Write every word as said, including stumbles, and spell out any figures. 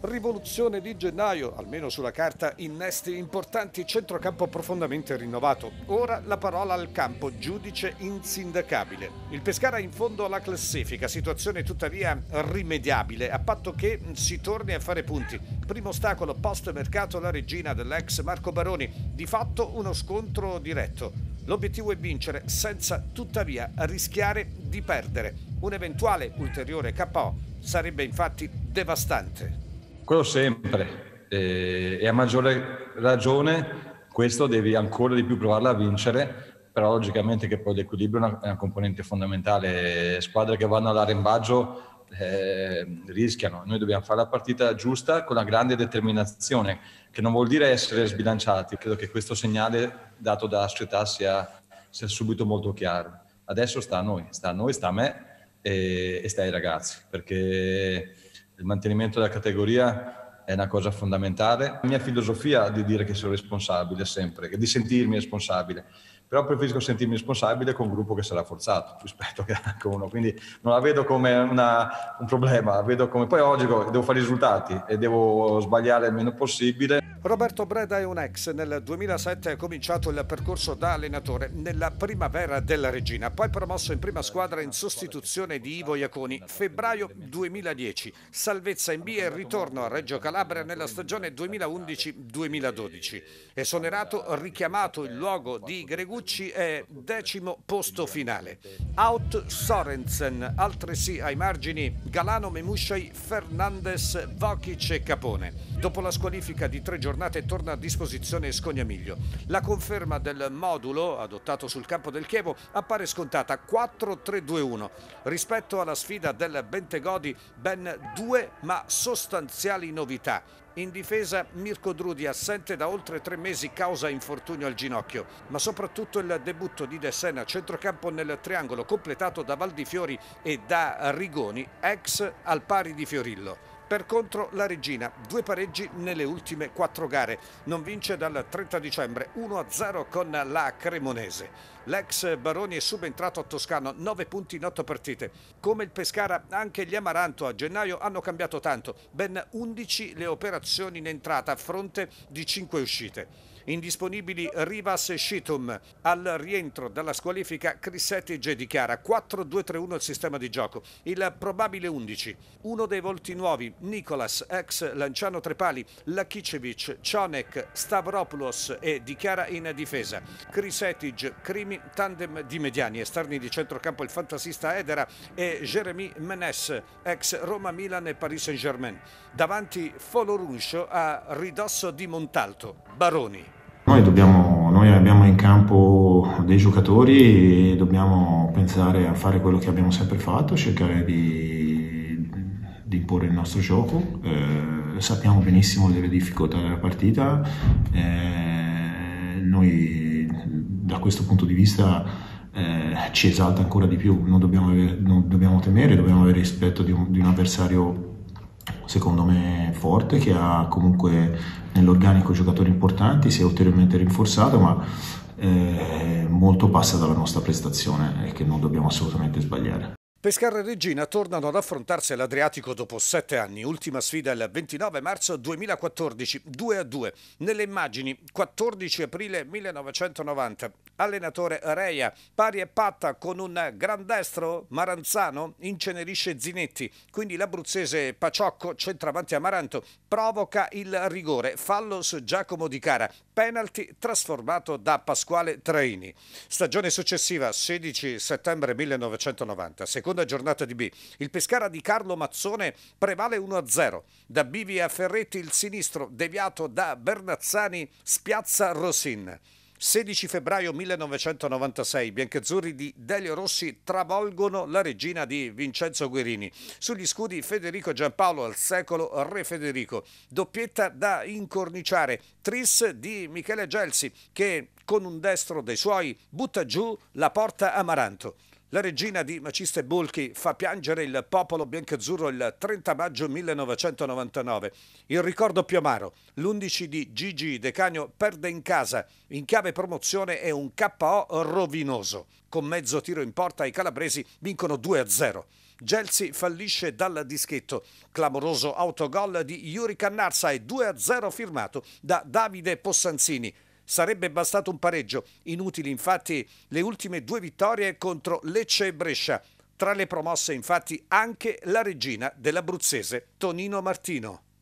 Rivoluzione di gennaio, almeno sulla carta, innesti importanti, centrocampo profondamente rinnovato. Ora la parola al campo, giudice insindacabile. Il Pescara in fondo alla classifica, situazione tuttavia rimediabile, a patto che si torni a fare punti. Primo ostacolo post mercato la regina dell'ex Marco Baroni, di fatto uno scontro diretto. L'obiettivo è vincere senza tuttavia rischiare di perdere. Un eventuale ulteriore K O sarebbe infatti devastante. Quello sempre, e, e a maggiore ragione questo devi ancora di più provarla a vincere, però logicamente che poi l'equilibrio è una, è una componente fondamentale. Squadre che vanno all'arrembaggio eh, rischiano, noi dobbiamo fare la partita giusta con la grande determinazione, che non vuol dire essere sbilanciati. Credo che questo segnale dato dalla società sia, sia subito molto chiaro. Adesso sta a noi, sta a noi, sta a me e, e sta ai ragazzi, perché il mantenimento della categoria è una cosa fondamentale. La mia filosofia è di dire che sono responsabile sempre, di sentirmi responsabile, però preferisco sentirmi responsabile con un gruppo che sarà forzato rispetto a con uno, quindi non la vedo come una, un problema, la vedo come poi oggi devo fare i risultati e devo sbagliare il meno possibile. Roberto Breda è un ex, nel duemilasette ha cominciato il percorso da allenatore nella primavera della Regina, poi promosso in prima squadra in sostituzione di Ivo Iaconi, febbraio duemiladieci, salvezza in B e ritorno a Reggio Calabria nella stagione duemilaundici duemiladodici. Esonerato, richiamato il luogo di Gregucci e decimo posto finale. Out Sorensen, altresì ai margini Galano, Memushai, Fernandez, Vokic e Capone. Dopo la squalifica di tre giornate torna a disposizione Scognamiglio. La conferma del modulo adottato sul campo del Chievo appare scontata quattro tre due uno. Rispetto alla sfida del Bentegodi, ben due ma sostanziali novità. In difesa Mirko Drudi, assente da oltre tre mesi causa infortunio al ginocchio, ma soprattutto il debutto di De Sena a centrocampo nel triangolo completato da Valdifiori e da Rigoni, ex al pari di Fiorillo. Per contro la Regina, due pareggi nelle ultime quattro gare, non vince dal trenta dicembre, uno a zero con la Cremonese. L'ex Baroni è subentrato a Toscano, nove punti in otto partite. Come il Pescara, anche gli Amaranto a gennaio hanno cambiato tanto, ben undici le operazioni in entrata a fronte di cinque uscite. Indisponibili Rivas e Shitum. Al rientro dalla squalifica Crissetti dichiara quattro due tre uno il sistema di gioco. Il probabile undici. Uno dei volti nuovi, Nicolas, ex Lanciano Trepali, Lakicevic, Cionek, Stavropoulos e dichiara in difesa. Crissetti, Crimi, tandem di mediani, esterni di centrocampo il fantasista Edera e Jeremy Menes, ex Roma, Milan e Paris Saint-Germain. Davanti Foloruncio a ridosso di Montalto, Baroni. Noi, dobbiamo, noi abbiamo in campo dei giocatori e dobbiamo pensare a fare quello che abbiamo sempre fatto, cercare di, di imporre il nostro gioco. Eh, sappiamo benissimo delle difficoltà della partita, eh, noi da questo punto di vista eh, ci esalta ancora di più, non dobbiamo, avere, non dobbiamo temere, dobbiamo avere rispetto di un, di un avversario secondo me forte, che ha comunque nell'organico giocatori importanti, si è ulteriormente rinforzato, ma eh, molto passa dalla nostra prestazione e che non dobbiamo assolutamente sbagliare. Pescara e Regina tornano ad affrontarsi all'Adriatico dopo sette anni. Ultima sfida il ventinove marzo duemilaquattordici, due a due. Nelle immagini, quattordici aprile millenovecentonovanta. Allenatore Reia, pari e patta con un gran destro, Maranzano, incenerisce Zinetti. Quindi l'abruzzese Paciocco, centravanti Amaranto, provoca il rigore. Fallo su Giacomo Di Cara. Penalty trasformato da Pasquale Traini. Stagione successiva, sedici settembre millenovecentonovanta. Seconda giornata di B. Il Pescara di Carlo Mazzone prevale uno a zero. Da Bivi a Ferretti il sinistro, deviato da Bernazzani, spiazza Rosin. sedici febbraio millenovecentonovantasei, i biancazzurri di Delio Rossi travolgono la Regina di Vincenzo Guerini. Sugli scudi Federico Giampaolo al secolo Re Federico. Doppietta da incorniciare, tris di Michele Gelsi che con un destro dei suoi butta giù la porta Amaranto. La Regina di Macista e Bulchi fa piangere il popolo biancazzurro il trenta maggio millenovecentonovantanove. Il ricordo più amaro, l'undici di Gigi De Canio perde in casa, in chiave promozione e un K O rovinoso. Con mezzo tiro in porta i calabresi vincono due a zero. Gelsi fallisce dal dischetto. Clamoroso autogol di Yuri Cannarsa e due a zero firmato da Davide Possanzini. Sarebbe bastato un pareggio. Inutili infatti le ultime due vittorie contro Lecce e Brescia. Tra le promosse infatti anche la regina dell'abruzzese Tonino Martino.